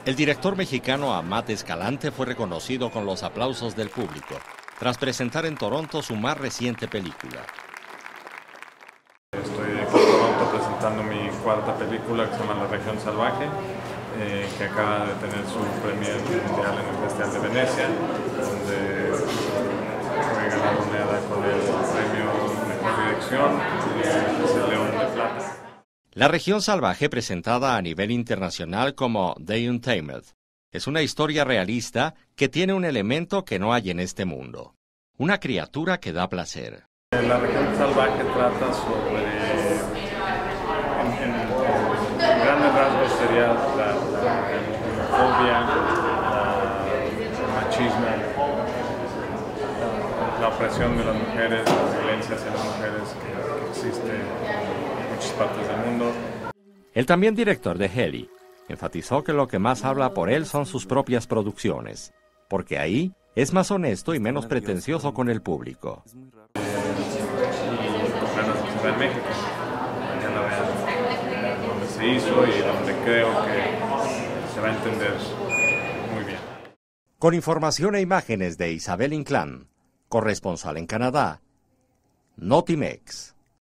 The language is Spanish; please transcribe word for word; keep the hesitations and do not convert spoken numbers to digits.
El director mexicano Amat Escalante fue reconocido con los aplausos del público, tras presentar en Toronto su más reciente película. Estoy en Toronto presentando mi cuarta película que se llama La Región Salvaje, eh, que acaba de tener su premier mundial en el Festival de Venecia, donde fue galardonada con el premio Mejor Dirección, eh, es el León de Plata. La Región Salvaje, presentada a nivel internacional como The Untamed, es una historia realista que tiene un elemento que no hay en este mundo: una criatura que da placer. La Región Salvaje trata sobre, en, en, en grandes rasgos sería la, la homofobia, la, el machismo, la, la opresión de las mujeres, la violencia hacia las mujeres que, que existe en muchas partes del mundo. El también director de Heli enfatizó que lo que más habla por él son sus propias producciones, porque ahí es más honesto y menos pretencioso con el público. En México, ya la vean donde se hizo y donde creo que se va a entender muy bien. Con información e imágenes de Isabel Inclán, corresponsal en Canadá, Notimex.